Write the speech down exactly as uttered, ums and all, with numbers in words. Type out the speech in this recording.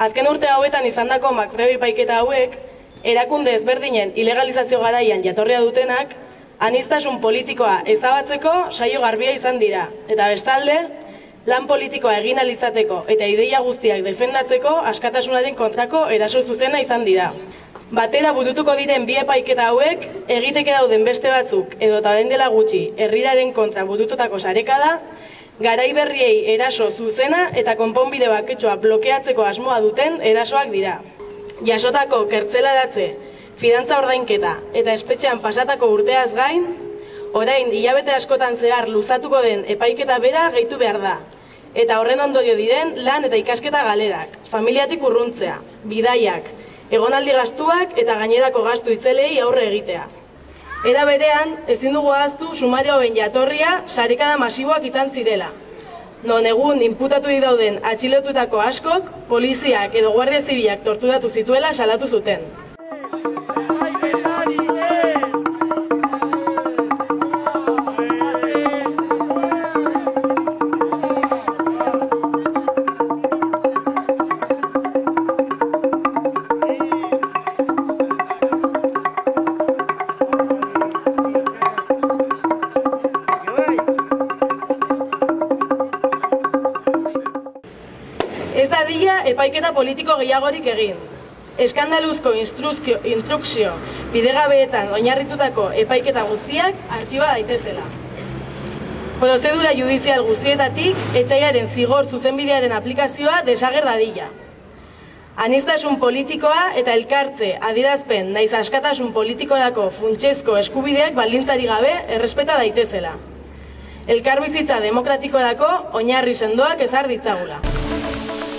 Azken urte hauetan izandako makreo epaiketa hauek, erakunde ezberdinen ilegalizazio garaian jatorria dutenak, aniztasun politikoa ezabatzeko saio garbia izan dira, eta bestalde, lan politikoa egin ahal izateko eta ideia guztiak defendatzeko askatasunaren kontrako eraso zuzena izan dira. Batera burutuko diren bi epaiketa hauek, egiteke dauden beste batzuk edota den dela gutxi herriraren kontra burututako sarekada, garai berriei eraso zuzena eta konponbide baketsua blokeatzeko asmoa duten erasoak dira. Jasotako kertzelaratze, fidantza ordainketa eta espetxean pasatako urteaz gain, orain hilabete askotan zehar luzatuko den epaiketa bera gehitu behar da. Eta horren ondorio diren lan eta ikasketa galerak, familiatik urruntzea, bidaiak, egonaldi gastuak eta gainerako gastu itzelei aurre egitea. Era berean, ezin dugu ahaztu sumario hauen jatorria sarekada masiboak izan zirela. Non egun inputatu dauden atxilotutako askok, poliziak edo guardia zibilak torturatu zituela salatu zuten. Ez dadila epaiketa politiko gehiagorik egin. Eskandaluzko instrukzio bidegabeetan oinarritutako epaiketa guztiak artxiba daitezela. Prozedura judizial guztietatik etsaiaren zigor zuzenbidearen aplikazioa desager dadila. Aniztasun politikoa eta elkartze, adierazpen naiz askatasun politikorako funtsezko eskubideak baldintzari gabe errespeta daitezela. Elkarbizitza demokratikorako oinarri sendoak ezar ditzagula.